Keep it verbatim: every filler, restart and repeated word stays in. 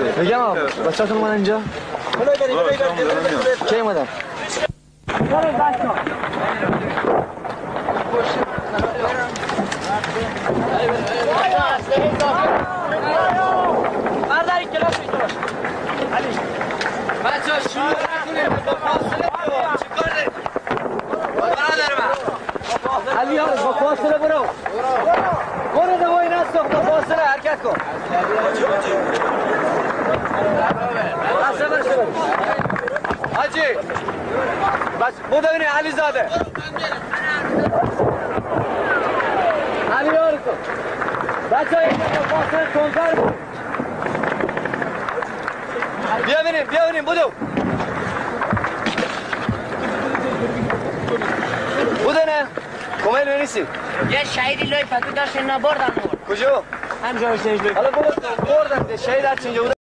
بگم آقا بچه‌تون من اینجا کی اومدن؟ برداری کلاس میکنم علی بچه ها شروع نکنیم با فاصله چیکار داریم برادر من علی ها با فاصله برو برو دوایی نستخ با فاصله حرکت کن بسه برسه حاجی بس بوده بینی علی زاده علی ها رو کن بچه ها اینجا با فاصله تنظر بود بیا بینیم بیا بینیم بودو بودو نه کمیل بینیسی یه شهیدی لای فتو داشت اینا بردن کجا؟ همجا بشنش لای حالا بردن شهید هرچی اینجا بودن